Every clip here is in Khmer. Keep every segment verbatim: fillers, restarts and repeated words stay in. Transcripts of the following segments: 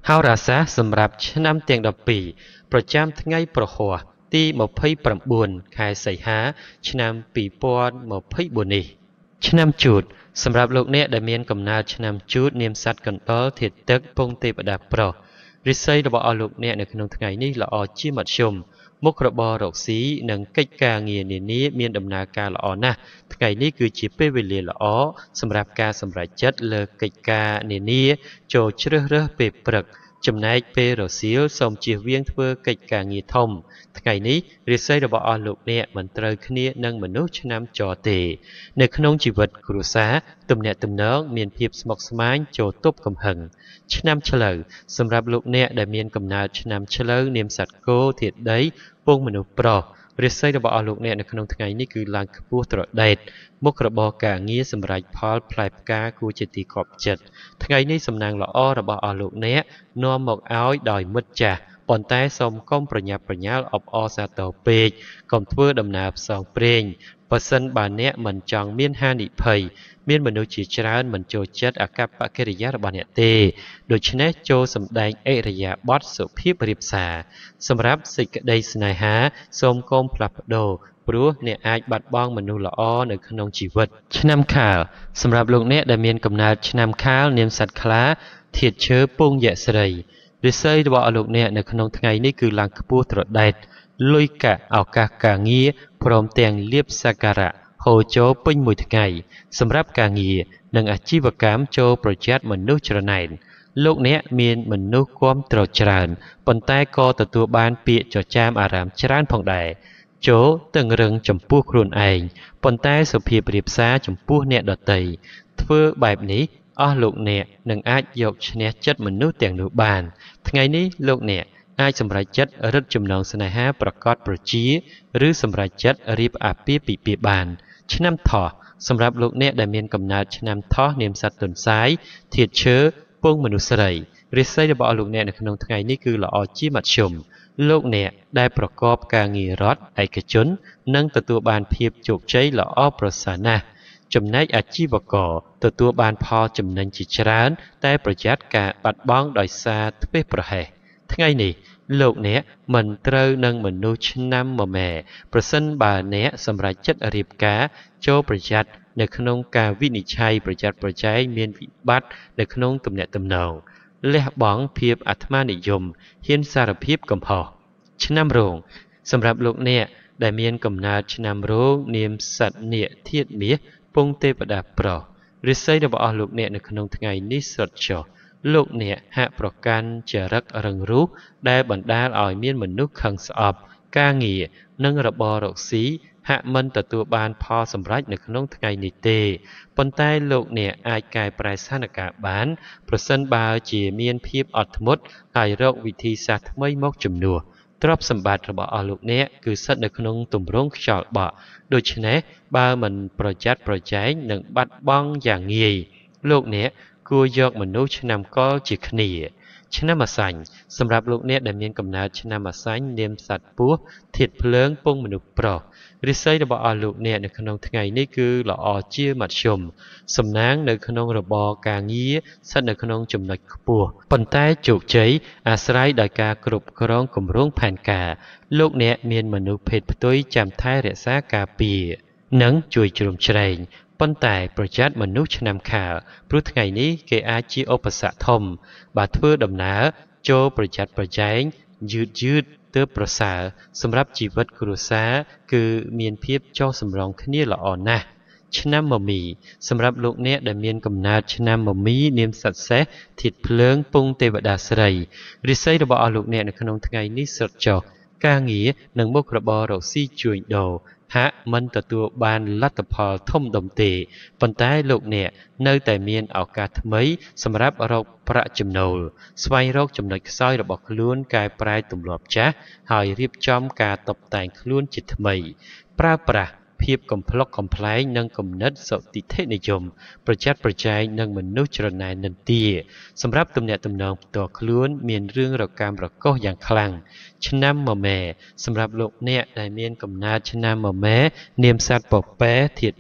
ហោរាសាស្ត្រសម្រាប់ឆ្នាំទាំងដប់ពីរប្រចាំថ្ងៃប្រហ័សទីម្ភៃប្រាំបួនខែសីហាឆ្នាំពីរពាន់ម្ភៃបួននេះឆ្នាំជូតសម្រាប់លោកអ្នកដែលមានកំណើតឆ្នាំជូតនាមសត្វកណ្ដុរធាតុទឹកពងទេវតាប្រុសរិស័យរបស់អស់លោកអ្នកនៅក្នុងថ្ងៃនេះល្អជាមធ្យមមុខរបររកស៊ីនិងកិច្ចការងារនានាមានដំណើរការល្អណាស់ថ្ងៃនេះគឺជាពេលវេលាល្អសម្រាប់ការសម្រេចចិត្តលើកិច្ចការនានាចូលជ្រើសរើសពេលព្រឹកចំណែកពេលរសៀលសូមជៀសវាងធ្វើកិច្ចការងារធំថ្ងៃនេះរាសីរបស់អស់លោកអ្នកមិនត្រូវគ្នានឹងមនុស្សឆ្នាំចទេនៅក្នុងជីវិតគ្រួសារទំនាក់ទំនងមានភាពស្មុគស្មាញចូលទប់កំហឹងឆ្នាំឆ្លូវសម្រាប់លោកអ្នកដែលមានកំណើតឆ្នាំឆ្លូវនាមសត្វគោធាតុដីពងមនុស្សប្រុសរាសីរបស់អស់លោកអ្នកនៅក្នុងថ្ងៃនេះគឺឡើងខ្ពស់ត្រដែតមុខរបរការងារសម្រាប់ផលផ្លែផ្កាគួរជាទីខប់ចិត្តថ្ងៃនេះសំណាងល្អរបស់អស់លោកអ្នកនាំមកឲ្យដោយមិត្តចាស់ប៉ុន្តែសូមកុំប្រញាប់ប្រញាល់អបអរសាទរពេកកុំធ្វើដំណើរផ្សងព្រេងបើសិនបើអ្នកមិនចង់មានហានិភ័យមានមនុស្សជាច្រើនមិនចូលចិត្តអាកប្បកិរិយារបស់អ្នកទេដូច្នេះចូលសម្ដែងអិរិយាបថសុភាពរាបសារសម្រាប់សេចក្តីស្នេហាសូមកុំផ្លាស់ប្ដូរព្រោះអ្នកអាចបាត់បង់មនុស្សល្អនៅក្នុងជីវិតឆ្នាំខាលសម្រាប់លោកអ្នកដែលមានកំណើតឆ្នាំខាលនាមសត្វខ្លាធាតុឈើពងយក្សស្រីរិស័យរបស់លោកអ្នកនៅក្នុងថ្ងៃនេះគឺឡើងខ្ពស់ត្រដែតលុយកាក់ឱកាសការងារព្រមទាំងលាភសក្ការៈហូរចូលពេញមួយថ្ងៃសម្រាប់ការងារនិងអាជីវកម្មចូលប្រយ័ត្នមនុស្សច្រណែនលោកអ្នកមានមនុស្សគាំទ្រច្រើនប៉ុន្តែក៏ទទួលបានពាក្យចចាមអារ៉ាមច្រើនផងដែរចូលតឹងរឹងចំពោះខ្លួនឯងប៉ុន្តែសុភាពរាបសារចំពោះអ្នកដទៃធ្វើបែបនេះអស់លោកអ្នកនឹងអាចយកឈ្នះចិត្តមនុស្សទាំងនោះបានថ្ងៃនេះលោកអ្នកអាចសម្រេចចិត្តរឹតចំណងស្នេហាប្រកបប្រជាឬសម្រេចចិត្តរៀបអាពាហ៍ពិពាហ៍បានឆ្នាំថោះសម្រាប់លោកអ្នកដែលមានកំណើតឆ្នាំថោះនាមសត្វទុនសាយធាតុឈើពងមនុស្សស្រីរាសីរបស់លោកអ្នកនៅក្នុងថ្ងៃនេះគឺល្អជាមធ្យមលោកអ្នកដែលប្រកបការងាររដ្ឋឯកជននឹងទទួលបានភាពជោគជ័យល្អប្រសើរណាស់ចំណែកអាជីវករទទួលបានផលចំណេញជាច្រើនតែប្រយ័ត្នការបាត់បង់ដោយសារធ្វេសប្រហែសថ្ងៃនេះលោកអ្នកមិនត្រូវនឹងមនុស្សឆ្នាំមមែប្រសិនបើអ្នកសម្រេចចិត្តរៀបការចូលប្រយ័ត្ននៅក្នុងការវិនិច្ឆ័យប្រយ័ត្នប្រយែងមានវិបត្តិនៅក្នុងទំនាក់ទំនងលះបង់ភាពអាត្មានិយមហ៊ានសារភាពកំហុសឆ្នាំរោងសម្រាប់លោកអ្នកដែលមានកំណើតឆ្នាំរោងនាមសត្វនាគធាតុមាសពងទេវតាប្រុសរិស័យរបស់អស់លោកអ្នកនៅក្នុងថ្ងៃនេះសុទ្ធចុះលោកអ្នកហាក់ប្រកាន់ចរិតរឹងរូសដែលបណ្ដាលឲ្យមានមនុស្សខឹងស្អប់ការងារនិងរបររកស៊ីហាក់មិនទទួលបានផលសម្រេចនៅក្នុងថ្ងៃនេះទេប៉ុន្តែលោកអ្នកអាចកែប្រែស្ថានភាពបានប្រសិនបើជាមានភាពអត់ធ្មត់ហើយរកវិធីសាស្ត្រថ្មីមកជំនួសទ្រព្យសម្បត្តិរបស់អស់លោកអ្នកគឺស្ថិតនៅក្នុងទម្រង់ខ្យល់បក់ដូច្នេះបើមិនប្រយ័ត្នប្រយែងនឹងបាត់បង់យ៉ាងងាយលោកអ្នកគួរយកមនុស្សឆ្នាំកលជាគ្នាឆ្នាំអាសាញ់សម្រាប់លោកអ្នកដែលមានកំណើតឆ្នាំអាសាញ់នាមសត្វពស់ធាតុភ្លើងពងមនុស្សប្រុសរិស័យរបស់អស់លោកអ្នកនៅក្នុងថ្ងៃនេះគឺល្អជាមធ្យមសំណាងនៅក្នុងរបរការងារស្ថិតនៅក្នុងចំណុចខ្ពស់ប៉ុន្តែជោគជ័យអាស្រ័យដោយការគ្រប់គ្រងគម្រោងផែនការលោកអ្នកមានមនុស្សភេទផ្ទុយចាំថែរក្សាការពារនិងជួយជ្រោមជ្រែងប៉ុន្តែប្រយ័ត្នមនុស្សឆ្នាំខាលព្រោះថ្ងៃនេះគេអាចជាឧបសគ្គធំបើធ្វើដំណើរចូលប្រយ័ត្នប្រយែងយឺតយឺតទើបប្រសើរសម្រាប់ជីវិតគ្រួសារគឺមានភាពចុះសម្រុងគ្នាល្អណាស់ឆ្នាំមមីសម្រាប់លោកអ្នកដែលមានកំណើតឆ្នាំមមីនាមសត្វសេះធាតុភ្លើងពងទេវតាស្រីរិស័យរបស់អស់លោកអ្នកនៅក្នុងថ្ងៃនេះសុទ្ធចុះការងារនិងមុខរបររកស៊ីជួញដូរហាក់មិនទទួលបានលទ្ធផលធំដុំទេប៉ុន្តែលោកអ្នកនៅតែមានឱកាសថ្មីសម្រាប់រកប្រាក់ចំណូលស្វែងរកចំណុចខ្សោយរបស់ខ្លួនកែប្រែទម្លាប់ចាស់ហើយរៀបចំការតុបតែងខ្លួនជាថ្មីប្រើប្រាស់ភាពកំប្លុកកំប្លែងនិងគំនិតសុតិធិនិយមប្រយ័ត្នប្រយែងនឹងមនុស្សច្រណែននិន្ទាសម្រាប់ទំនាក់ទំនងផ្ទាល់ខ្លួនមានរឿងរកាំរកុសយ៉ាងខ្លាំងឆ្នាំមមែសម្រាប់លោកអ្នកដែលមានកំណើតឆ្នាំមមែនាមសត្វពពែធាតុមាស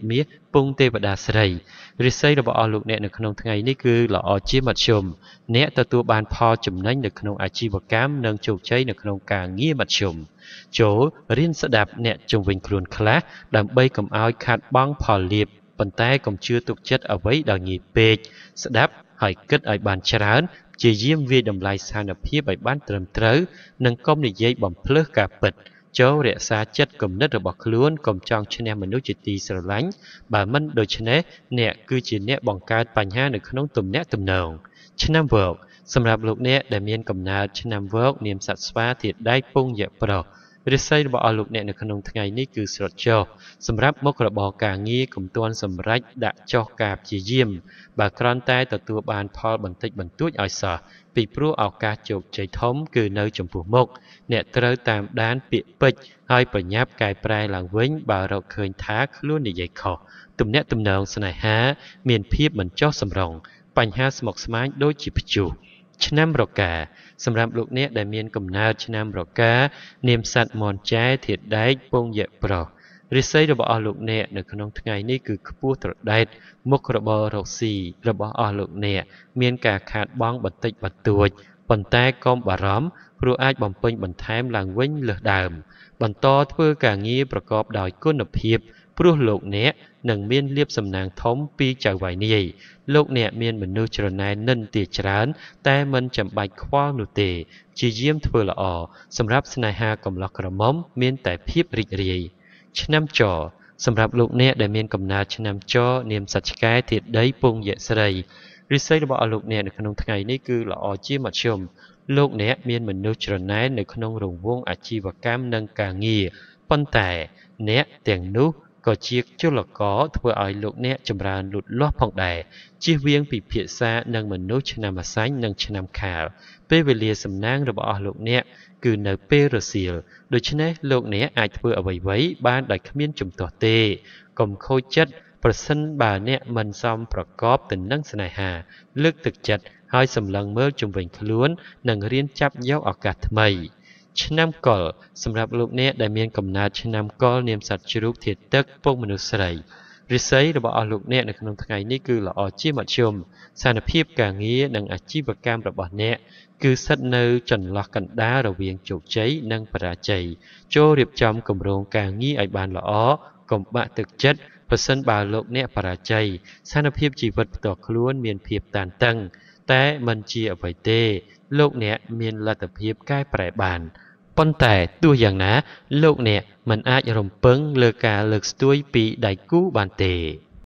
ពងទេវតាស្រីរិស័យរបស់អស់លោកអ្នកនៅក្នុងថ្ងៃនេះគឺល្អជាមធ្យមអ្នកទទួលបានផលចំណេញនៅក្នុងអាជីវកម្មនិងជោគជ័យនៅក្នុងការងារមធ្យមចូលរៀនស្ដាប់អ្នកជំនាញខ្លួនខ្លះដើម្បីកុំឲ្យខាតបង់ផលលាភប៉ុន្តែកុំជឿទុកចិត្តអ្វីដែលងាយពេកស្ដាប់ហើយគិតឲ្យបានច្រើនព្យាយាមវាយតម្លៃស្ថានភាពឲ្យបានត្រឹមត្រូវនិងកុំនិយាយបំភ្លើសការពិតចូលរក្សាចិត្តគំនិតរបស់ខ្លួនកុំចង់ឈ្នះមនុស្សជាទីស្រឡាញ់បើមិនដូច្នេះអ្នកគឺជាអ្នកបង្កើតបញ្ហានៅក្នុងទំនាក់ទំនងឆ្នាំវោកសម្រាប់លោកអ្នកដែលមានកំណើតឆ្នាំវោកនាមសត្វស្វាធាតុដែកពងយៈប្រុសរិស័យរបស់អស់លោកអ្នកនៅក្នុងថ្ងៃនេះគឺស្រត់ចុះសម្រាប់មុខរបរការងារកុំទាន់សម្រេចដាក់ចុះការព្យាយាមបើគ្រាន់តែទទួលបានផលបន្តិចបន្តួចឲ្យសោះពីព្រោះឱកាសជោគជ័យធំគឺនៅចំពោះមុខអ្នកត្រូវតាមដានពាក្យពេចន៍ហើយប្រញាប់កែប្រែឡើងវិញបើរកឃើញថាខ្លួននិយាយខុសទំនាក់ទំនងស្នេហាមានភាពមិនចុះសម្រុងបញ្ហាស្មុគស្មាញដូចជាព្យុះឆ្នាំរកាសម្រាប់លោកអ្នកដែលមានកំណើតឆ្នាំរកានាមសត្វមន់ចែធាតុដែកពងយៈប្រុសរិស័យរបស់អស់លោកអ្នកនៅក្នុងថ្ងៃនេះគឺខ្ពស់ត្រដែតមុខរបររកស៊ីរបស់អស់លោកអ្នកមានការខាតបង់បន្តិចបន្តួចប៉ុន្តែកុំបារម្ភព្រោះអាចបំពេញបន្ថែមឡើងវិញលើសដើមបន្តធ្វើការងារប្រកបដោយគុណភាពព្រោះលោកអ្នកនឹងមានលាភសំណាងធំពីចៅហ្វាយនាយលោកអ្នកមានមនុស្សច្រណែននិន្ទាច្រើនតែមិនចាំបាច់ខ្វល់នោះទេព្យាយាមធ្វើល្អសម្រាប់ស្នេហាកំឡោះក្រមុំមានតែភាពរីករាយឆ្នាំចសម្រាប់លោកអ្នកដែលមានកំណើតឆ្នាំចនាមសត្វឆ្កែធាតុដីពងយៈស្រីរិស័យរបស់អស់លោកអ្នកនៅក្នុងថ្ងៃនេះគឺល្អជាមធ្យមលោកអ្នកមានមនុស្សច្រណែននៅក្នុងរង្វង់អាជីវកម្មនិងការងារប៉ុន្តែអ្នកទាំងនោះក៏ជាជលករធ្វើឲ្យលោកអ្នកចម្រើនលូតលាស់ផងដែរជៀសវាងពិភាក្សានឹងមនុស្សឆ្នាំអាសាញ់និងឆ្នាំខាលពេលវេលាសំណាងរបស់អស់លោកអ្នកគឺនៅពេលរសៀលដូច្នេះលោកអ្នកអាចធ្វើអ្វីៗបានដោយគ្មានជំទាស់ទេកុំខូចចិត្តប្រសិនបើអ្នកមិនសមប្រកបទៅនឹងស្នេហាលើកទឹកចិត្តហើយសម្លឹងមើលជុំវិញខ្លួននិងរៀនចាប់យកឱកាសថ្មីឆ្នាំកុលសម្រាប់លោកអ្នកដែលមានកំណើតឆ្នាំកុលនាមសត្វជ្រូកធាតុទឹកពងមនុស្សស្រីរិស័យរបស់អស់លោកអ្នកនៅក្នុងថ្ងៃនេះគឺល្អជាមធ្យមស្ថានភាពការងារនិងអាជីវកម្មរបស់អ្នកគឺស្ថិតនៅចន្លោះកណ្ដាលរវាងជោគជ័យនិងបរាជ័យចូលរៀបចំគម្រោងការងារឲ្យបានល្អកុំបាក់ទឹកចិត្តប្រសិនបើលោកអ្នកបរាជ័យស្ថានភាពជីវិតផ្ទាល់ខ្លួនមានភាពតានតឹងតែមិនជាអ្វីទេលោកអ្នកមានលទ្ធភាពកែប្រែបានប៉ុន្តែទោះយ៉ាងណាលោកអ្នកមិនអាចរំពឹងលើការលើកស្ទួយពីដៃគូបានទេ